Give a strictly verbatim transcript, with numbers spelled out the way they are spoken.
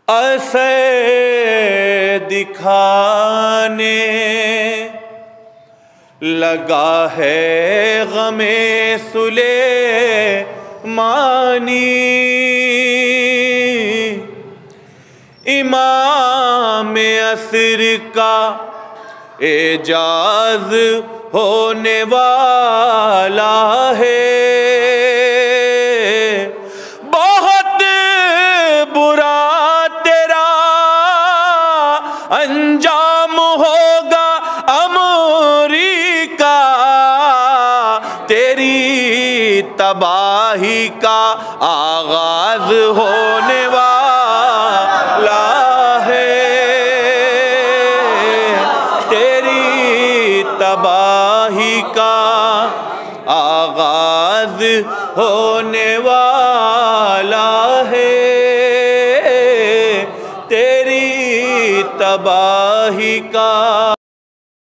اسے دکھانے لگا ہے غم سلیمانی، امام عصر کا اعجاز ہونے والا ہے، بہت برا تیرا انجام ہوگا امریکہ، تیری تباہی کا آغاز ہونے والا ہے، تیری تباہی کا آغاز ہونے والا ہے، تیری تباہی کا